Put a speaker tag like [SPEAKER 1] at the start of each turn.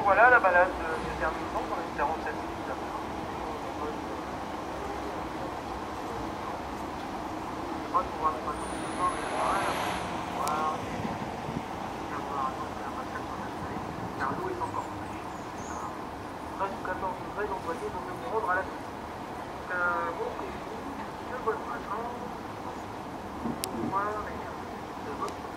[SPEAKER 1] voilà, la balade se termine dans les 47 minutes. Je crois qu'on va pas tout le temps, mais voilà, voir et avoir un autre la massacre qu'on a fait, car l'eau est encore fraîche. 13 ou 14 degrés, donc vous voyez, donc me rendre à la vie. Bon, c'est une bonne vacances, au revoir et de votre